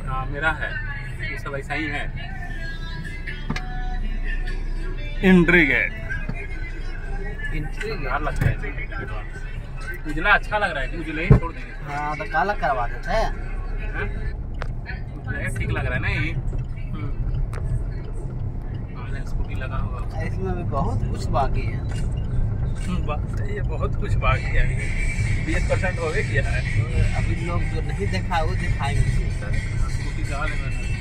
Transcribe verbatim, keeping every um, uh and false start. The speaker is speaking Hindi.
हाँ मेरा है, ये सब ऐसा ही है। इंट्रीगेट यार लगता है उजला अच्छा लग रहा है, उजला ही छोड़ देंगे। हाँ तो काला करवा देते हैं। उजला ठीक लग रहा है ना ये। स्कूटी लगा हुआ, इसमें भी बहुत कुछ बाकी है। बात सही है, बहुत कुछ बाकी है, बीस परसेंट हो गया किया है। अभी लोग जो नहीं देखा वो दिखाएंगे। स्कूटी चला लेंगे।